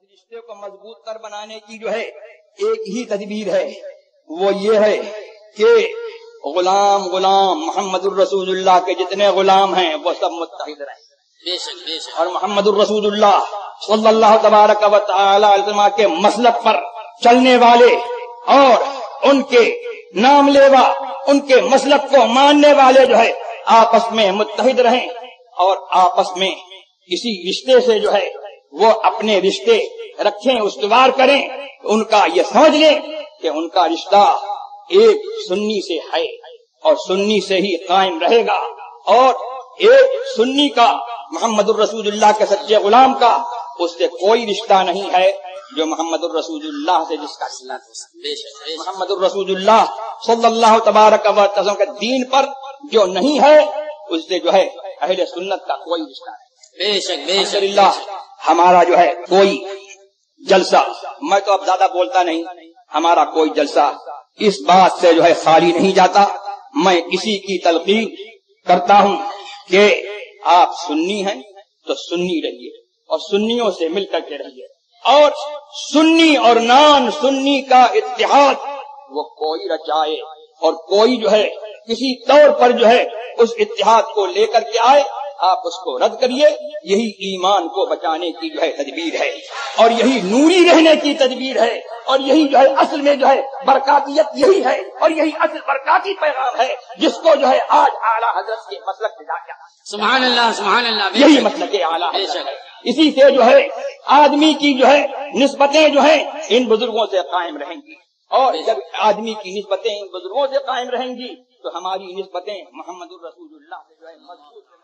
رشتے کو مضبوط کر بنانے کی جو ہے ایک ہی تدبیر ہے، وہ یہ ہے کہ غلام محمد الرسول اللہ کے جتنے غلام ہیں وہ سب متحد رہیں، اور محمد الرسول اللہ صلی اللہ تبارک و تعالی علیہ وسلم کے مسلک پر چلنے والے اور ان کے نام لیوا، ان کے مسلک کو ماننے والے جو ہے آپس میں متحد رہیں، اور آپس میں کسی رشتے سے جو ہے وہ اپنے رشتے رکھیں، استوار کریں، ان کا یہ سمجھ لیں کہ ان کا رشتہ ایک سنی سے ہے اور سنی سے ہی قائم رہے گا، اور ایک سنی کا محمد الرسول اللہ کے سچے غلام کا اس سے کوئی رشتہ نہیں ہے جو محمد الرسول اللہ سے جس کا محمد الرسول اللہ صلی اللہ تبارک و تعالی کے دین پر جو نہیں ہے اس سے جو ہے اہل سنت کا کوئی رشتہ نہیں۔ بے شک اللہ ہمارا جو ہے کوئی جلسہ، میں تو اب زیادہ بولتا نہیں، ہمارا کوئی جلسہ اس بات سے جو ہے خالی نہیں جاتا، میں اسی کی تلقین کرتا ہوں کہ آپ سنی ہیں تو سنی رہیے اور سنیوں سے مل کر کے رہیے، اور سنی اور نان سنی کا اتحاد وہ کوئی رچائے اور کوئی جو ہے کسی طور پر جو ہے اس اتحاد کو لے کر کے آئے، آپ اس کو رد کریے، یہی ایمان کو بچانے کی جو ہے تدبیر ہے، اور یہی نوری رہنے کی تدبیر ہے، اور یہی جو ہے اصل میں جو ہے برکاتیت یہی ہے، اور یہی اصل برکاتی پیغام ہے جس کو جو ہے آج اعلیٰ حضرت کے مسلک سے جا کر سبحان اللہ سبحان اللہ، یہی مسلک اعلیٰ حضرت ہے۔ اسی سے جو ہے آدمی کی جو ہے نسبتیں جو ہیں ان بزرگوں سے قائم رہیں گی، اور جب آدمی کی نسبتیں ان بزرگوں سے قائم رہیں گی تو ہماری نسبتیں محمد الرسول اللہ سے جو ہے مضبوط